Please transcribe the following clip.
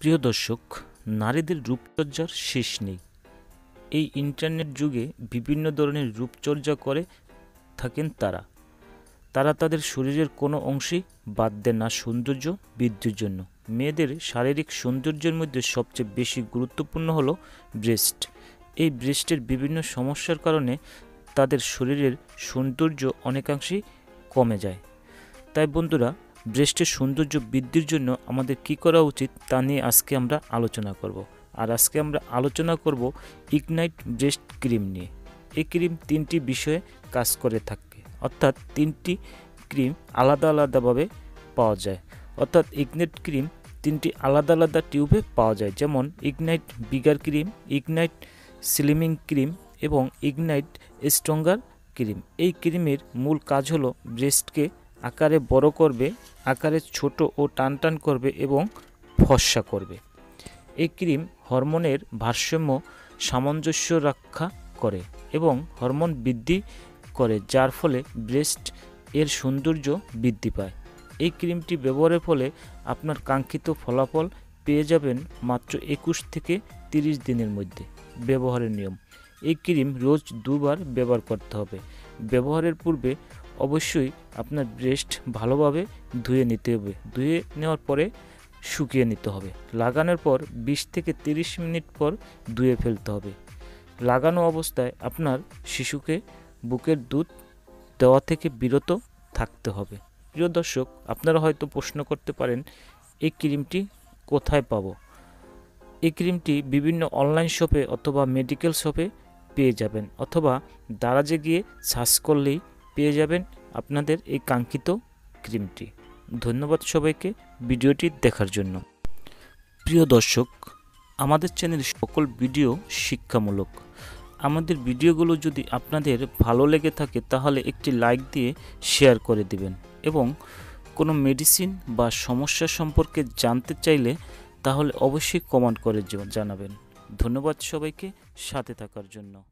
প্রিয় দর্শক, নারীদের রূপচর্চার শেষ নেই। এই ইন্টারনেট যুগে বিভিন্ন ধরনের রূপচর্চা করে থাকেন তারা। তাদের শরীরের কোনো অংশেই বাদ দেন না সৌন্দর্য বৃদ্ধির জন্য। মেয়েদের শারীরিক সৌন্দর্যের মধ্যে সবচেয়ে বেশি গুরুত্বপূর্ণ হলো ব্রেস্ট। এই ব্রেস্টের বিভিন্ন সমস্যার কারণে তাদের শরীরের সৌন্দর্য অনেকাংশেই কমে যায়। তাই বন্ধুরা, ব্রেস্টের সৌন্দর্য বৃদ্ধির জন্য আমাদের কি করা উচিত তা নিয়ে আজকে আমরা আলোচনা করব। আর আজকে আমরা আলোচনা করব ইগনাইট ব্রেস্ট ক্রিম নিয়ে। এই ক্রিম তিনটি বিষয়ে কাজ করে থাকে, অর্থাৎ তিনটি ক্রিম আলাদা আলাদাভাবে পাওয়া যায়। অর্থাৎ ইগনাইট ক্রিম তিনটি আলাদা আলাদা টিউবে পাওয়া যায়, যেমন Ignite bigger cream, Ignite slimming cream এবং ইগনাইট স্ট্রঙ্গার ক্রিম। এই ক্রিমের মূল কাজ হলো ব্রেস্টকে আকারে বড় করবে, আকারে ছোট ও টান করবে এবং ফর্সা করবে। এই ক্রিম হরমোনের ভারসাম্য সামঞ্জস্য রক্ষা করে এবং হরমোন বৃদ্ধি করে, যার ফলে ব্রেস্ট এর সৌন্দর্য বৃদ্ধি পায়। এই ক্রিমটি ব্যবহারের ফলে আপনার কাঙ্ক্ষিত ফলাফল পেয়ে যাবেন মাত্র 21 থেকে 30 দিনের মধ্যে। ব্যবহারের নিয়ম: এই ক্রিম রোজ 2 বার ব্যবহার করতে হবে। ব্যবহারের পূর্বে অবশ্যই আপনার ব্রেস্ট ভালোভাবে ধুয়ে নিতে হবে। ধুয়ে নেওয়ার পরে শুকিয়ে নিতে হবে। লাগানোর পর 20 থেকে 30 মিনিট পর ধুয়ে ফেলতে হবে। লাগানো অবস্থায় আপনার শিশুকে বুকের দুধ দেওয়া থেকে বিরত থাকতে হবে। প্রিয় দর্শক, আপনারা হয়তো প্রশ্ন করতে পারেন, এই ক্রিমটি কোথায় পাবো? এই ক্রিমটি বিভিন্ন অনলাইন শপে অথবা মেডিকেল শপে পেয়ে যাবেন, অথবা দারাজে গিয়ে সার্চ করলেই পেয়ে যাবেন আপনাদের এই কাঙ্ক্ষিত ক্রিমটি। ধন্যবাদ সবাইকে ভিডিওটি দেখার জন্য। প্রিয় দর্শক, আমাদের চ্যানেলের সকল ভিডিও শিক্ষামূলক। আমাদের ভিডিওগুলো যদি আপনাদের ভালো লেগে থাকে তাহলে একটি লাইক দিয়ে শেয়ার করে দিবেন এবং কোনো মেডিসিন বা সমস্যা সম্পর্কে জানতে চাইলে তাহলে অবশ্যই কমেন্ট করে জানাবেন। ধন্যবাদ সবাইকে সাথে থাকার জন্য।